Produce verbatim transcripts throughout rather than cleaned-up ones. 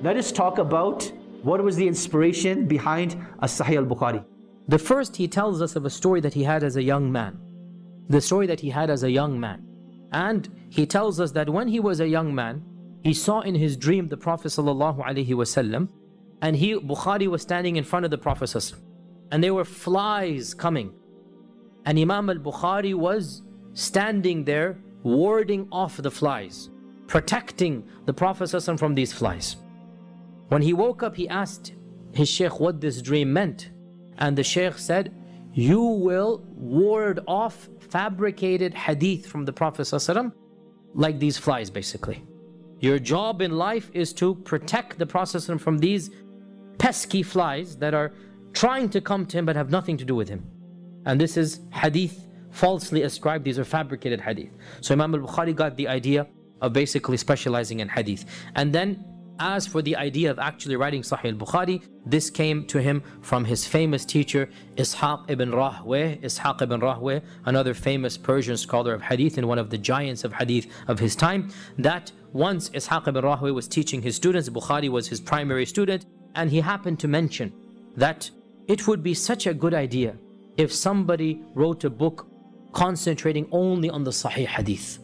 let us talk about what was the inspiration behind As-Sahih al-Bukhari. The first, he tells us of a story that he had as a young man. The story that he had as a young man. And he tells us that when he was a young man, he saw in his dream the Prophet ﷺ, and he, Bukhari, was standing in front of the Prophet ﷺ, and there were flies coming. And Imam al-Bukhari was standing there warding off the flies, protecting the Prophet ﷺ from these flies. When he woke up, he asked his Shaykh what this dream meant. And the Shaykh said, you will ward off fabricated hadith from the Prophet ﷺ like these flies basically. Your job in life is to protect the Prophet ﷺ from these pesky flies that are trying to come to him but have nothing to do with him. And this is hadith falsely ascribed. These are fabricated hadith. So Imam al-Bukhari got the idea of basically specializing in hadith. And then as for the idea of actually writing Sahih al-Bukhari, this came to him from his famous teacher Ishaq ibn Rahway. Ishaq ibn Rahway, another famous Persian scholar of hadith and one of the giants of hadith of his time, that once Ishaq ibn Rahway was teaching his students, Bukhari was his primary student, and he happened to mention that it would be such a good idea if somebody wrote a book concentrating only on the Sahih hadith.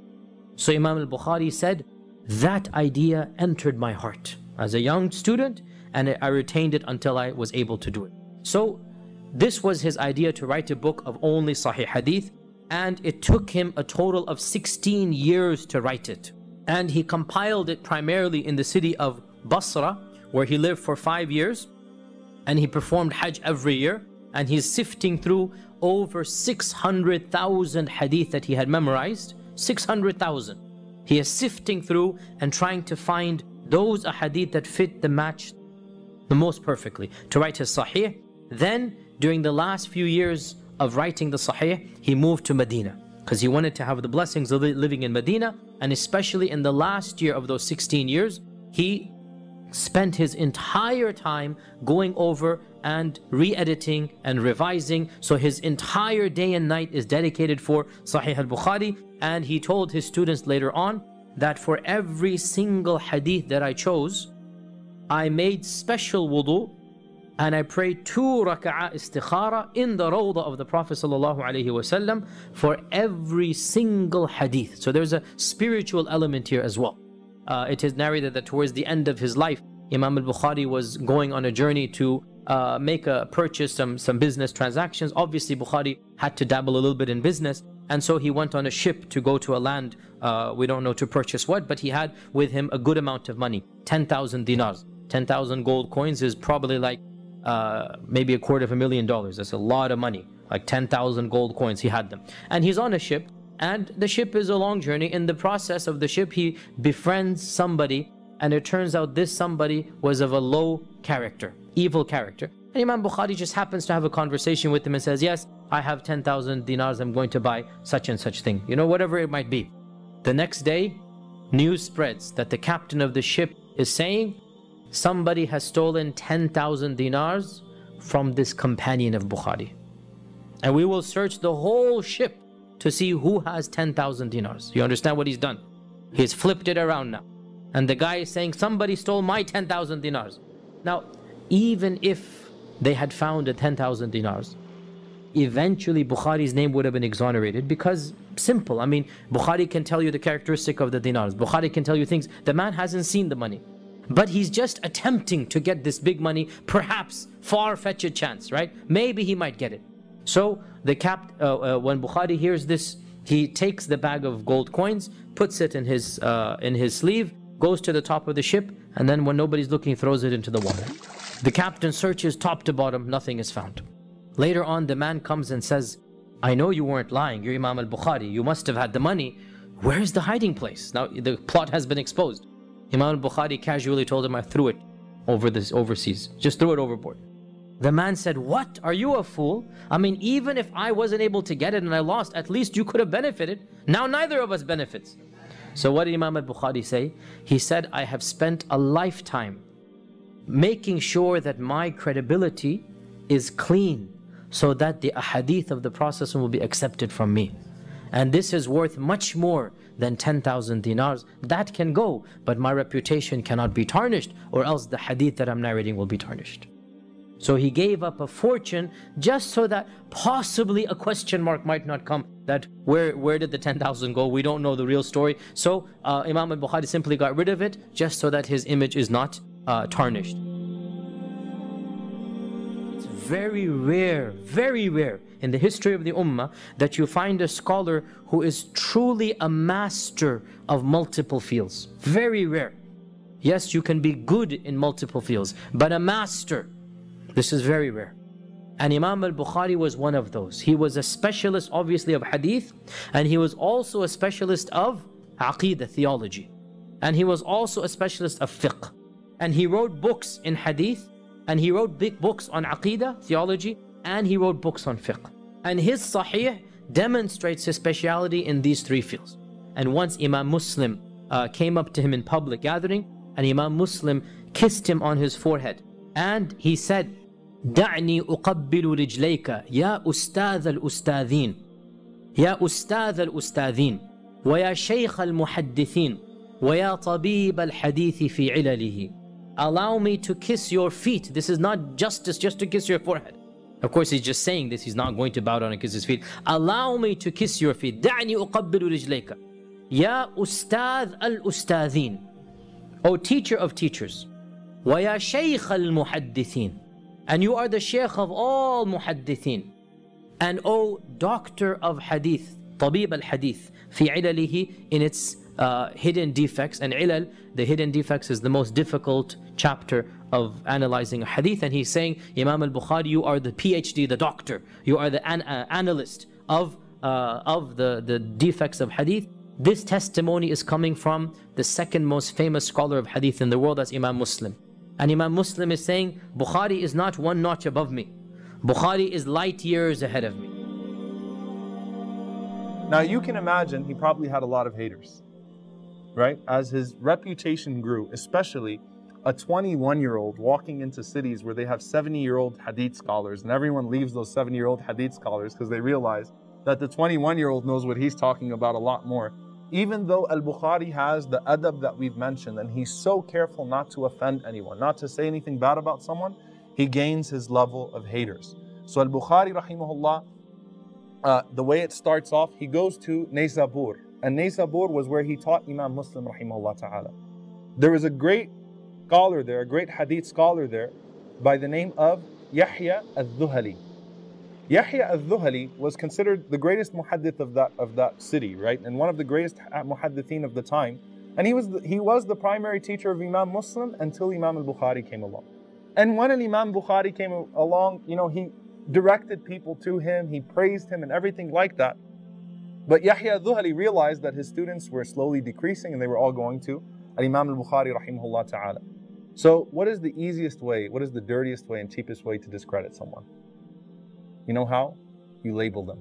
So Imam al-Bukhari said, that idea entered my heart as a young student, and I retained it until I was able to do it. So this was his idea, to write a book of only Sahih Hadith, and it took him a total of sixteen years to write it. And he compiled it primarily in the city of Basra, where he lived for five years, and he performed Hajj every year, and he's sifting through over six hundred thousand hadith that he had memorized. six hundred thousand. He is sifting through and trying to find those ahadith that fit the match the most perfectly to write his Sahih. Then, during the last few years of writing the Sahih, he moved to Medina because he wanted to have the blessings of living in Medina. And especially in the last year of those sixteen years, he spent his entire time going over and re-editing and revising. So his entire day and night is dedicated for Sahih al-Bukhari. And he told his students later on that for every single hadith that I chose, I made special wudu and I prayed two raka'ah istikhara in the rawdah of the Prophet ﷺ for every single hadith. So there's a spiritual element here as well. Uh, it is narrated that towards the end of his life, Imam al-Bukhari was going on a journey to uh, make a purchase, some, some business transactions. Obviously, Bukhari had to dabble a little bit in business. And so he went on a ship to go to a land, uh, we don't know to purchase what, but he had with him a good amount of money, ten thousand dinars. ten thousand gold coins is probably like uh, maybe a quarter of a million dollars. That's a lot of money, like ten thousand gold coins, he had them. And he's on a ship, and the ship is a long journey. In the process of the ship, he befriends somebody, and it turns out this somebody was of a low character, evil character. And Imam Bukhari just happens to have a conversation with him and says, yes, I have ten thousand dinars, I'm going to buy such and such thing. You know, whatever it might be. The next day, news spreads that the captain of the ship is saying, somebody has stolen ten thousand dinars from this companion of Bukhari. And we will search the whole ship to see who has ten thousand dinars. You understand what he's done? He's flipped it around now. And the guy is saying, somebody stole my ten thousand dinars. Now, even if they had found the ten thousand dinars, eventually Bukhari's name would have been exonerated, because simple, I mean, Bukhari can tell you the characteristic of the dinars. Bukhari can tell you things. The man hasn't seen the money, but he's just attempting to get this big money, perhaps far-fetched chance, right? Maybe he might get it. So the cap, uh, uh, when Bukhari hears this, he takes the bag of gold coins, puts it in his, uh, in his sleeve, goes to the top of the ship, and then when nobody's looking, throws it into the water. The captain searches top to bottom, nothing is found. Later on, the man comes and says, I know you weren't lying, you're Imam al-Bukhari, you must have had the money. Where's the hiding place? Now the plot has been exposed. Imam al-Bukhari casually told him, I threw it over this overseas, just threw it overboard. The man said, what? Are you a fool? I mean, even if I wasn't able to get it and I lost, at least you could have benefited. Now neither of us benefits. So what did Imam al-Bukhari say? He said, I have spent a lifetime making sure that my credibility is clean, so that the ahadith of the Prophet will be accepted from me. and this is worth much more than ten thousand dinars. That can go, but my reputation cannot be tarnished, or else the hadith that I'm narrating will be tarnished. So he gave up a fortune just so that possibly a question mark might not come, that where, where did the ten thousand go? We don't know the real story. So uh, Imam al-Bukhari simply got rid of it just so that his image is not uh, tarnished. It's very rare, very rare in the history of the Ummah that you find a scholar who is truly a master of multiple fields. Very rare. Yes, you can be good in multiple fields, but a master, this is very rare. And Imam al-Bukhari was one of those. He was a specialist, obviously, of hadith, and he was also a specialist of aqeedah, theology. And he was also a specialist of fiqh. And he wrote books in hadith, and he wrote big books on aqeedah, theology, and he wrote books on fiqh. And his Sahih demonstrates his speciality in these three fields. And once Imam Muslim uh, came up to him in public gathering, and Imam Muslim kissed him on his forehead, and he said, دعني أقبل رجليك يا أستاذ الأستاذين يا أستاذ الأستاذين ويا شيخ المحدثين ويا طبيب الحديث في علله. Allow me to kiss your feet. This is not justice just to kiss your forehead. Of course, he's just saying this. He's not going to bow down and kiss his feet. Allow me to kiss your feet. دعني أقبل رجليك يا أستاذ الأستاذين. O teacher of teachers. ويا شيخ المحدثين. And you are the sheikh of all muhaddithin. And O doctor of hadith, طبيب الحديث في علله, in its uh, hidden defects. And ilal, the hidden defects, is the most difficult chapter of analyzing a hadith. And he's saying, Imam al-Bukhari, you are the PhD, the doctor. You are the an uh, analyst of, uh, of the, the defects of hadith. This testimony is coming from the second most famous scholar of hadith in the world, as Imam Muslim. And Imam Muslim is saying, Bukhari is not one notch above me. Bukhari is light years ahead of me. Now you can imagine he probably had a lot of haters, right? As his reputation grew, especially a twenty-one-year-old walking into cities where they have seventy-year-old hadith scholars, and everyone leaves those seventy-year-old hadith scholars because they realize that the twenty-one-year-old knows what he's talking about a lot more. Even though al-Bukhari has the adab that we've mentioned, and he's so careful not to offend anyone, not to say anything bad about someone, he gains his level of haters. So al-Bukhari rahimahullah, uh, the way it starts off, he goes to Naysabur. And Naysabur was where he taught Imam Muslim rahimahullah ta'ala. There was a great scholar there, a great hadith scholar there, by the name of Yahya al-Dhuhali. Yahya al-Dhuhali was considered the greatest muhaddith of that of that city, right? And one of the greatest muhaddithin of the time. And he was the, he was the primary teacher of Imam Muslim until Imam al-Bukhari came along. And when Imam Bukhari came along, you know, he directed people to him, he praised him and everything like that. But Yahya al-Dhuhali realized that his students were slowly decreasing and they were all going to Imam al-Bukhari rahimahullah ta'ala. So what is the easiest way, what is the dirtiest way and cheapest way to discredit someone? You know how? You label them.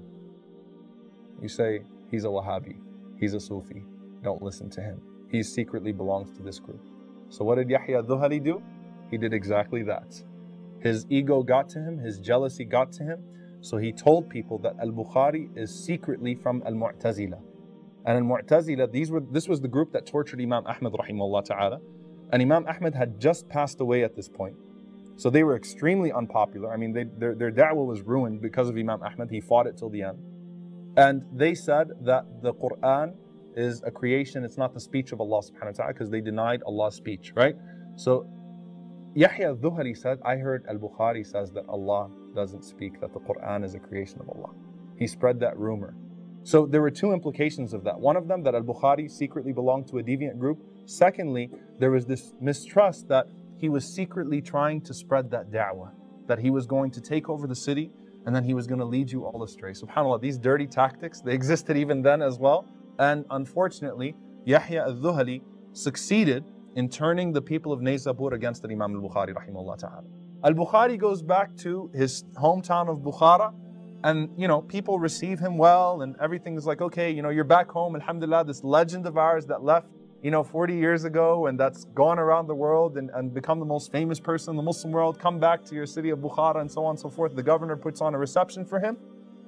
You say, he's a Wahhabi, he's a Sufi, don't listen to him. He secretly belongs to this group. So what did Yahya al-Dhuhali do? He did exactly that. His ego got to him, his jealousy got to him, so he told people that al-Bukhari is secretly from al-Mu'tazila. And al-Mu'tazila, these were, this was the group that tortured Imam Ahmad rahimahullah ta'ala. And Imam Ahmad had just passed away at this point. So they were extremely unpopular. I mean, they, their, their da'wah was ruined because of Imam Ahmad. He fought it till the end. And they said that the Quran is a creation, it's not the speech of Allah subhanahu wa ta'ala, because they denied Allah's speech, right? So Yahya al-Dhuhali said, I heard al-Bukhari says that Allah doesn't speak, that the Quran is a creation of Allah. He spread that rumor. So there were two implications of that. One of them, that al-Bukhari secretly belonged to a deviant group. Secondly, there was this mistrust that he was secretly trying to spread that da'wah, that he was going to take over the city and then he was going to lead you all astray. SubhanAllah, these dirty tactics, they existed even then as well. And unfortunately, Yahya al-Dhuhali succeeded in turning the people of Naysabur against Imam al-Bukhari rahimahullah ta'ala. Al-Bukhari goes back to his hometown of Bukhara, and you know, people receive him well and everything is like, okay, you know, you're back home, alhamdulillah, this legend of ours that left, you know, forty years ago and that's gone around the world and, and become the most famous person in the Muslim world, come back to your city of Bukhara and so on and so forth. The governor puts on a reception for him.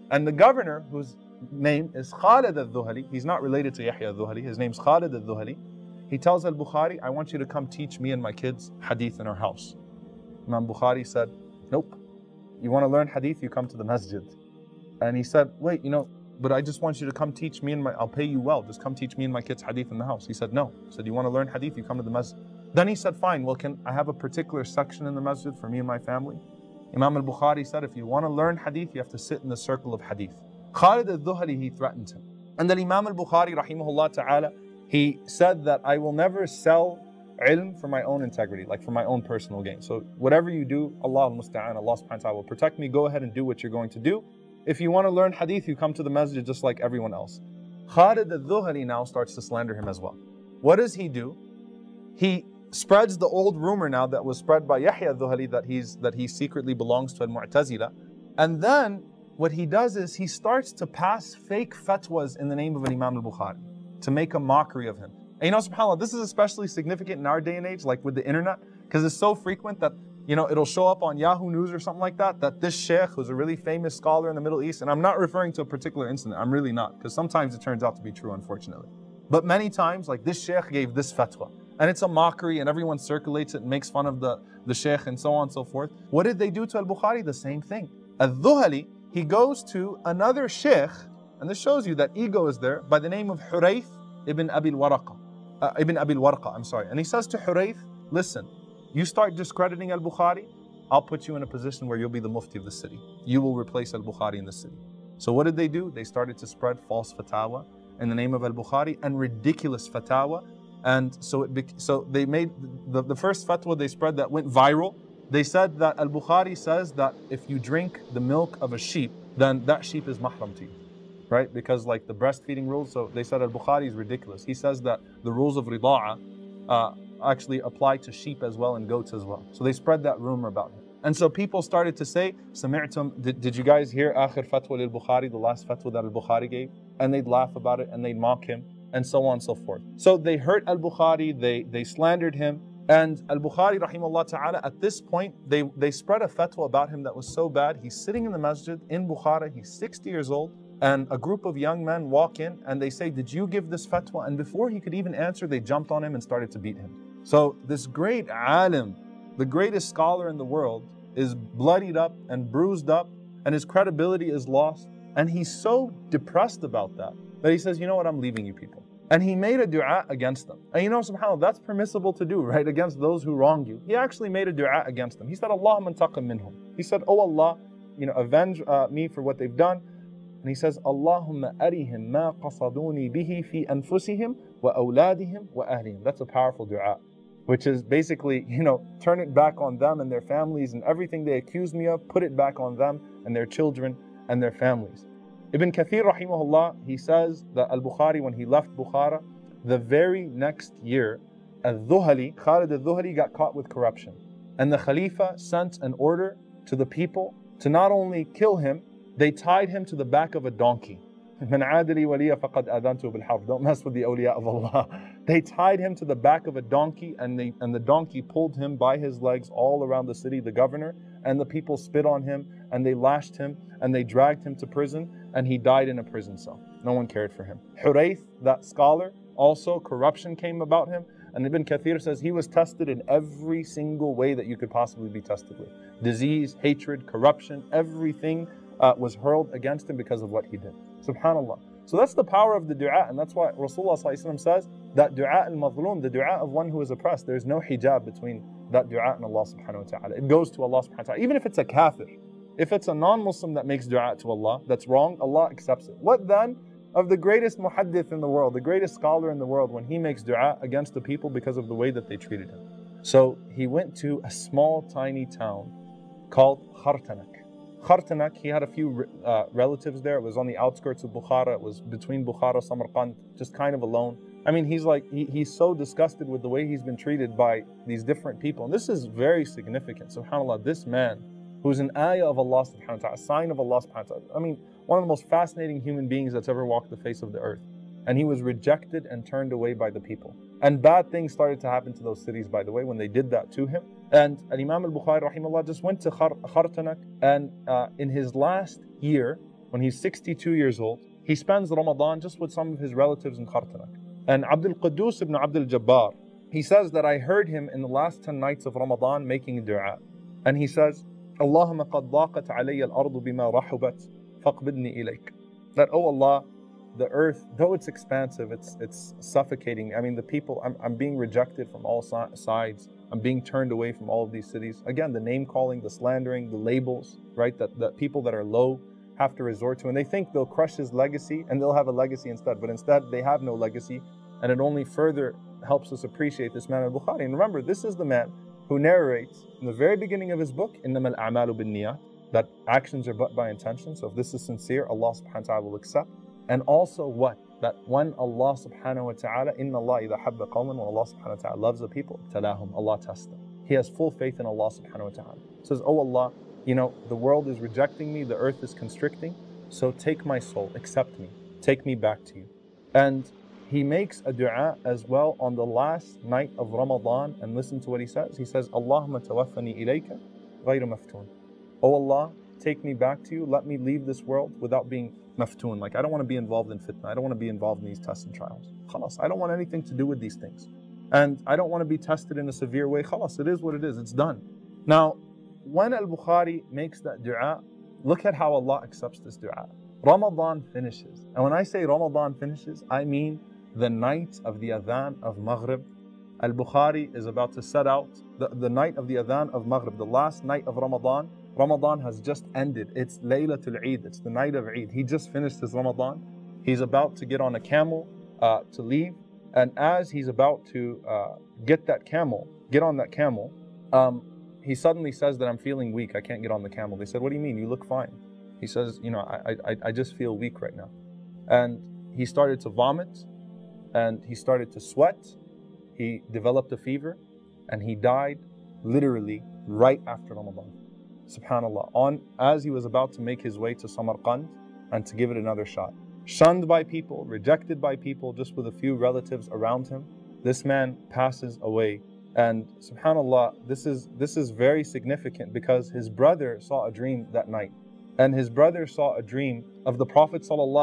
And the governor, whose name is Khalid al-Dhuhali, he's not related to Yahya al-Dhuhali, his name's Khalid al-Dhuhali. He tells al-Bukhari, I want you to come teach me and my kids hadith in our house. Imam Bukhari said, nope. You want to learn hadith, you come to the masjid. And he said, wait, you know, but I just want you to come teach me and my, I'll pay you well, just come teach me and my kids hadith in the house. He said, no. He said, you want to learn hadith, you come to the masjid. Then he said, fine, well, can I have a particular section in the masjid for me and my family? Imam al-Bukhari said, if you want to learn hadith, you have to sit in the circle of hadith. Khalid al-Dhuhali, he threatened him. And then Imam al-Bukhari, rahimahullah ta'ala, he said that I will never sell ilm for my own integrity, like for my own personal gain. So whatever you do, Allah al-Musta'an, Allah subhanahu wa ta'ala will protect me. Go ahead and do what you're going to do. If you want to learn hadith, you come to the masjid just like everyone else. Khalid al-Dhuhali now starts to slander him as well. What does he do? He spreads the old rumor now that was spread by Yahya al-Dhuhali that he's that he secretly belongs to al-Mu'tazila. And then what he does is he starts to pass fake fatwas in the name of an Imam al-Bukhari to make a mockery of him. And you know, subhanAllah, this is especially significant in our day and age, like with the internet, because it's so frequent that, you know, it'll show up on Yahoo News or something like that, that this sheikh, who's a really famous scholar in the Middle East, and I'm not referring to a particular incident, I'm really not, because sometimes it turns out to be true, unfortunately. But many times, like this sheikh gave this fatwa, and it's a mockery, and everyone circulates it and makes fun of the, the sheikh and so on and so forth. What did they do to al-Bukhari? The same thing. Al-Dhuhali, he goes to another sheikh, and this shows you that ego is there, by the name of Hurayth ibn Abi al-Waraqa. Uh, ibn Abi al-Warqa, I'm sorry. And he says to Hurayth, listen, you start discrediting al-Bukhari, I'll put you in a position where you'll be the mufti of the city. You will replace al-Bukhari in the city. So what did they do? They started to spread false fatwa in the name of al-Bukhari and ridiculous fatwa. And so it so they made the, the first fatwa they spread that went viral. They said that al-Bukhari says that if you drink the milk of a sheep, then that sheep is mahram to you. Right? Because like the breastfeeding rules, so they said al-Bukhari is ridiculous. He says that the rules of rida'a uh, actually apply to sheep as well and goats as well. So they spread that rumor about him. And so people started to say, Sami'tum, did, did you guys hear akhir fatwa al-Bukhari, the last fatwa that al-Bukhari gave? And they'd laugh about it and they'd mock him and so on and so forth. So they hurt al-Bukhari, they, they slandered him. And al-Bukhari, rahimahullah ta'ala, at this point, they, they spread a fatwa about him that was so bad. He's sitting in the masjid in Bukhara, he's sixty years old. And a group of young men walk in and they say, did you give this fatwa? And before he could even answer, they jumped on him and started to beat him. So this great alim, the greatest scholar in the world, is bloodied up and bruised up and his credibility is lost. And he's so depressed about that, that he says, you know what, I'm leaving you people. And he made a dua against them. And you know, subhanAllah, that's permissible to do, right? Against those who wrong you. He actually made a dua against them. He said, Allahumma intaqim minhum. He said, oh Allah, you know, avenge uh, me for what they've done. And he says, Allahumma arihim ma qasaduni bihi fi anfusihim wa awladihim wa ahlihim. That's a powerful dua, which is basically, you know, turn it back on them and their families and everything they accuse me of, put it back on them and their children and their families. Ibn Kathir rahimahullah, he says that al-Bukhari, when he left Bukhara, the very next year, al-Dhuhali, Khalid al-Dhuhali got caught with corruption. And the Khalifa sent an order to the people to not only kill him, they tied him to the back of a donkey. Don't mess with the awliya of Allah. They tied him to the back of a donkey and, they, and the donkey pulled him by his legs all around the city, the governor, and the people spit on him and they lashed him and they dragged him to prison and he died in a prison cell. No one cared for him. Hurayth, that scholar, also corruption came about him. And Ibn Kathir says he was tested in every single way that you could possibly be tested with. Disease, hatred, corruption, everything Uh, was hurled against him because of what he did. Subhanallah. So that's the power of the dua, and that's why Rasulullah ﷺ says that dua al-mazlum, the dua of one who is oppressed, there's no hijab between that dua and Allah subhanahu wa ta'ala. It goes to Allah subhanahu wa ta'ala. Even if it's a kafir, if it's a non-Muslim that makes dua to Allah, that's wrong, Allah accepts it. What then of the greatest muhaddith in the world, the greatest scholar in the world, when he makes dua against the people because of the way that they treated him? So he went to a small, tiny town called Khartanak. Khartanak, he had a few uh, relatives there. It was on the outskirts of Bukhara. It was between Bukhara, Samarkand, just kind of alone. I mean, he's like, he, he's so disgusted with the way he's been treated by these different people. And this is very significant. SubhanAllah, this man, who's an ayah of Allah subhanahu wa ta'ala, a sign of Allah subhanahu wa ta'ala. I mean, one of the most fascinating human beings that's ever walked the face of the earth. And he was rejected and turned away by the people. And bad things started to happen to those cities, by the way, when they did that to him. And Imam al-Bukhari rahimahullah just went to Khartanak, and uh, in his last year, when he's sixty-two years old, he spends Ramadan just with some of his relatives in Khartanak. And Abdul Quddus ibn Abdul Jabbar, he says that I heard him in the last ten nights of Ramadan making dua. And he says, Allahumma qad daqat alayya al-ardu bima rahubat, faqbidni ilayk. That, oh Allah, the earth, though it's expansive, it's it's suffocating. I mean, the people, I'm, I'm being rejected from all si sides. I'm being turned away from all of these cities. Again, the name calling, the slandering, the labels, right? That, that people that are low have to resort to. And they think they'll crush his legacy and they'll have a legacy instead. But instead, they have no legacy. And it only further helps us appreciate this man al-Bukhari. And remember, this is the man who narrates in the very beginning of his book, إِنَّمَا الْأَعْمَالُ بِالنِّيَّاتِ, that actions are but by intention. So if this is sincere, Allah subhanahu wa ta'ala will accept. And also what? That when Allah subhanahu wa ta'ala, إِنَّ اللَّهَ إِذَا حَبَّ قَوْمًا, when Allah subhanahu wa ta'ala loves the people, ابْتَلَاهُمْ, Allah tests them. He has full faith in Allah subhanahu wa ta'ala. Says, oh Allah, you know, the world is rejecting me, the earth is constricting, so take my soul, accept me, take me back to you. And he makes a dua as well on the last night of Ramadan, and listen to what he says. He says, Allahumma tawaffani ilayka ghayra maftoon. Oh Allah, take me back to you, let me leave this world without being maftoon. Like, I don't want to be involved in fitna, I don't want to be involved in these tests and trials. Khalas, I don't want anything to do with these things. And I don't want to be tested in a severe way. Khalas, it is what it is, it's done. Now, when al-Bukhari makes that dua, look at how Allah accepts this dua. Ramadan finishes. And when I say Ramadan finishes, I mean the night of the adhan of Maghrib. Al-Bukhari is about to set out. The, the night of the adhan of Maghrib, the last night of Ramadan, Ramadan has just ended. It's Laylatul Eid, it's the night of Eid. He just finished his Ramadan. He's about to get on a camel uh, to leave. And as he's about to uh, get that camel, get on that camel, um, he suddenly says that I'm feeling weak, I can't get on the camel. They said, what do you mean? You look fine. He says, you know, I, I, I just feel weak right now. And he started to vomit, and he started to sweat. He developed a fever, and he died literally right after Ramadan. Subhanallah, on as he was about to make his way to Samarkand and to give it another shot. Shunned by people, rejected by people, just with a few relatives around him, this man passes away. And subhanallah, this is this is very significant because his brother saw a dream that night. And his brother saw a dream of the Prophet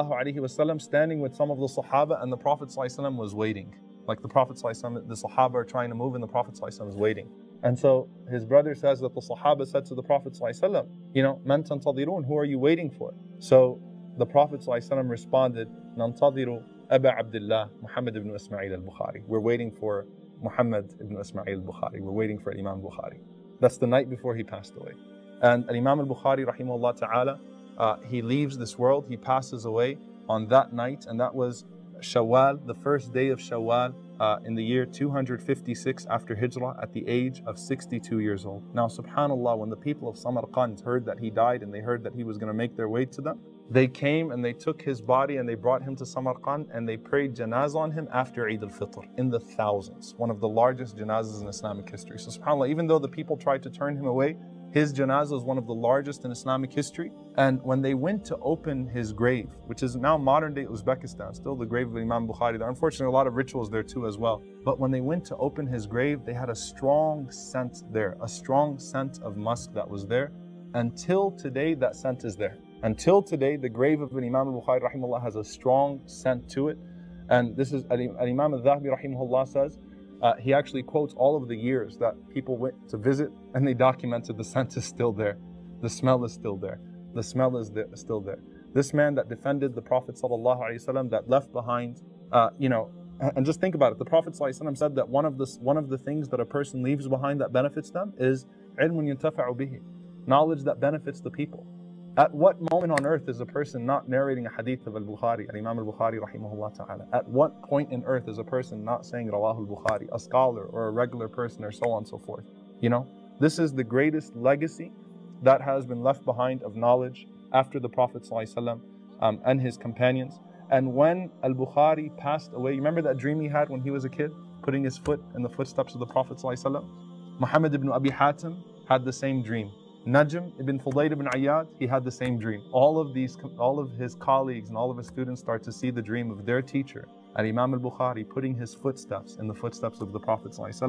ﷺ standing with some of the Sahaba, and the Prophet ﷺ was waiting. Like the Prophet ﷺ, the Sahaba are trying to move and the Prophet ﷺ is waiting. And so his brother says that the Sahaba said to the Prophet ﷺ, you know, Man tantadirun, who are you waiting for? So the Prophet ﷺ responded, Nantadiru Aba Abdullah Muhammad ibn Ismail al-Bukhari. We're waiting for Muhammad ibn Ismail al-Bukhari. We're waiting for Imam Bukhari. That's the night before he passed away. And Imam al-Bukhari, rahimahullah ta'ala, uh, he leaves this world, he passes away on that night, and that was Shawwal, the first day of Shawwal, uh, in the year two hundred fifty-six after Hijrah, at the age of sixty-two years old. Now, subhanallah, when the people of Samarkand heard that he died and they heard that he was going to make their way to them, they came and they took his body and they brought him to Samarkand and they prayed janazah on him after Eid al-Fitr in the thousands, one of the largest janazahs in Islamic history. So subhanallah, even though the people tried to turn him away, his janazah is one of the largest in Islamic history. And when they went to open his grave, which is now modern day Uzbekistan, still the grave of Imam Bukhari, there are unfortunately a lot of rituals there too as well. But when they went to open his grave, they had a strong scent there, a strong scent of musk that was there. Until today, that scent is there. Until today, the grave of Imam al-Bukhari rahimahullah has a strong scent to it. And this is, Imam al-Dhahabi rahimahullah says, Uh, he actually quotes all of the years that people went to visit and they documented the scent is still there. The smell is still there. The smell is there, still there. This man that defended the Prophet ﷺ, that left behind, uh, you know, and just think about it. The Prophet ﷺ said that one of, the, one of the things that a person leaves behind that benefits them is ilmun yuntafa'u bihi, knowledge that benefits the people. At what moment on earth is a person not narrating a hadith of al-Bukhari, al-Imam al-Bukhari rahimahullah ta'ala? At what point in earth is a person not saying Rawahul Bukhari, a scholar or a regular person or so on and so forth? You know, this is the greatest legacy that has been left behind of knowledge after the Prophet ﷺ, um, and his companions. And when al-Bukhari passed away, you remember that dream he had when he was a kid, putting his foot in the footsteps of the Prophet ﷺ? Muhammad ibn Abi Hatim had the same dream. Najm ibn Fudayl ibn Ayyad, he had the same dream. All of these, all of his colleagues and all of his students start to see the dream of their teacher, Al-Imam al-Bukhari, putting his footsteps in the footsteps of the Prophet ﷺ.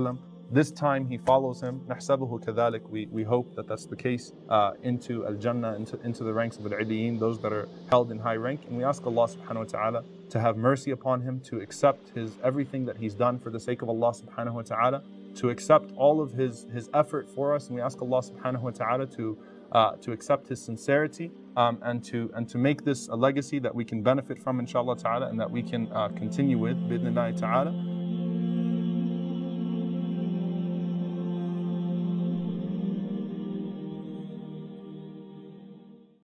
This time he follows him. نحسبه كذلك. We, we hope that that's the case uh, into Al-Jannah, into, into the ranks of Al-'Iliyyin, those that are held in high rank. And we ask Allah subhanahu wa ta'ala to have mercy upon him, to accept his everything that he's done for the sake of Allah subhanahu wa ta'ala, to accept all of his, his effort for us. And we ask Allah subhanahu wa ta'ala to Uh, to accept his sincerity um, and to and to make this a legacy that we can benefit from, inshallah ta'ala, and that we can uh, continue with, bidnillahi ta'ala.